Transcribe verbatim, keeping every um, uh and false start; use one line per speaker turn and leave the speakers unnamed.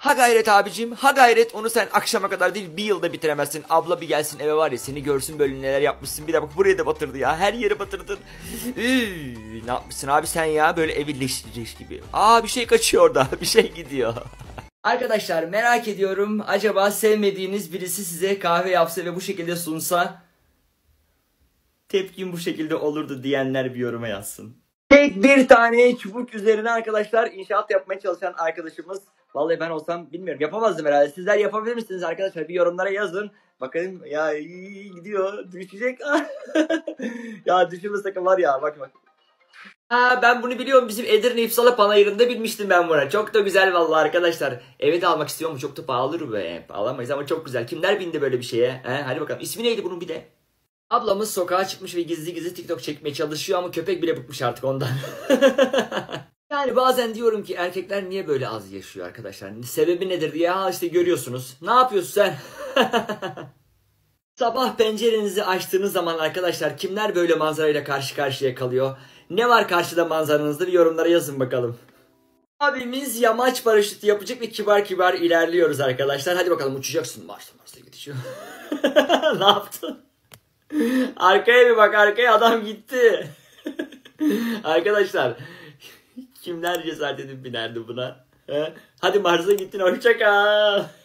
Ha gayret abicim, ha gayret, onu sen akşama kadar değil bir yılda bitiremezsin. Abla bir gelsin eve var ya, seni görsün böyle neler yapmışsın. Bir de bak buraya da batırdı ya, her yeri batırdın. Üy, ne yapmışsın abi sen ya, böyle evi leş, leş gibi. Aa bir şey kaçıyor orada, bir şey gidiyor. Arkadaşlar merak ediyorum, acaba sevmediğiniz birisi size kahve yapsa ve bu şekilde sunsa tepkim bu şekilde olurdu diyenler bir yoruma yazsın. Tek bir tane çubuk üzerine arkadaşlar inşaat yapmaya çalışan arkadaşımız. Vallahi ben olsam bilmiyorum, yapamazdım herhalde. Sizler yapabilir misiniz arkadaşlar? Bir yorumlara yazın. Bakın ya, iyi gidiyor, düşecek. Ya düşürme sakın var ya, bak bak. Ha ben bunu biliyorum, bizim Edirne İpsala Panayırı'nda bilmiştim ben bunu. Çok da güzel vallahi arkadaşlar. Eve de almak istiyorum, çok da pahalıdır be. Alamayız ama çok güzel. Kimler bindi böyle bir şeye? He, hadi bakalım. İsmi neydi bunun bir de? Ablamız sokağa çıkmış ve gizli gizli TikTok çekmeye çalışıyor ama köpek bile bıkmış artık ondan. Yani bazen diyorum ki erkekler niye böyle az yaşıyor arkadaşlar? Sebebi nedir diye. Ha işte görüyorsunuz. Ne yapıyorsun sen? Sabah pencerenizi açtığınız zaman arkadaşlar kimler böyle manzarayla karşı karşıya kalıyor? Ne var karşıda manzaranızda, bir yorumlara yazın bakalım. Abimiz yamaç paraşütü yapacak ve kibar kibar ilerliyoruz arkadaşlar. Hadi bakalım, uçacaksın. Mars'a Mars'a gidiyor. Ne yaptın? Arkaya bir bak, arkaya adam gitti. Arkadaşlar kimler cesaret edip binerdi buna? He? Hadi Mars'a gittin, hoşça kal.